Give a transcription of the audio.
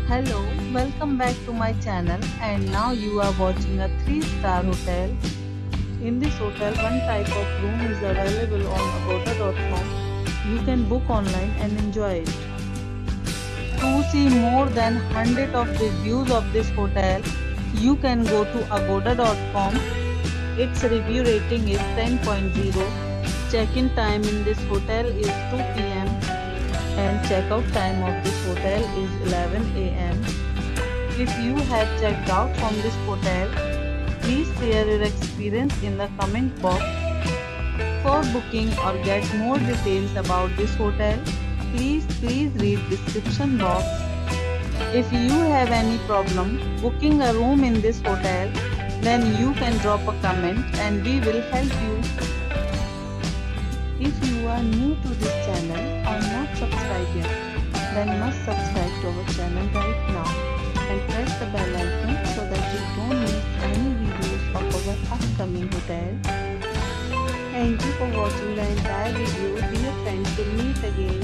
Hello, welcome back to my channel, and now you are watching a 3-star hotel. In this hotel, one type of room is available on agoda.com. You can book online and enjoy it. To see more than 100 of reviews of this hotel, you can go to agoda.com. Its review rating is 10.0. Check-in time in this hotel is 2 p.m. and check-out time of this hotel is 11 a.m. If you have checked out from this hotel, please share your experience in the comment box. For booking or get more details about this hotel, please read description box. If you have any problem booking a room in this hotel, then you can drop a comment and we will help you. If you are new to this channel or not subscribed yet, then must subscribe to our channel right now and press the bell icon so that you don't miss any videos of our upcoming hotel. Thank you for watching the entire video. Dear friends, we'll meet again.